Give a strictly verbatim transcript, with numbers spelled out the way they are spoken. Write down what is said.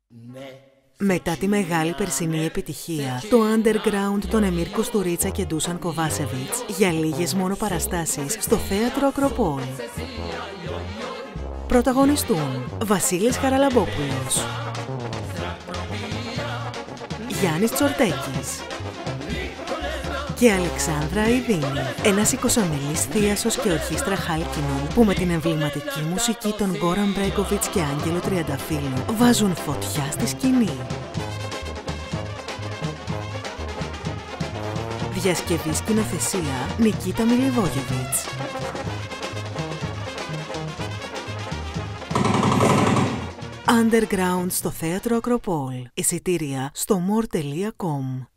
Μετά τη μεγάλη περσινή επιτυχία, το underground των Εμίρ Κουστουρίτσα και Ντούσαν Κοβάσεβιτς για λίγες μόνο παραστάσεις στο θέατρο Ακροπόλ. Πρωταγωνιστούν Βασίλης Χαραλαμπόπουλος, Γιάννης Τσορτέκης και Αλεξάνδρα Αηδίνη, ένας εικοσαμελής θίασος και ορχήστρα χάλκινων που με την εμβληματική μουσική των Γκόραν Μπρέγκοβιτς και Άγγελο Τριανταφύλλου βάζουν φωτιά στη σκηνή. Διασκευή σκηνοθεσία Νικίτα Μιλιβόγεβιτς. Underground στο θέατρο Ακροπόλ. Εισιτήρια στο more τελεία com.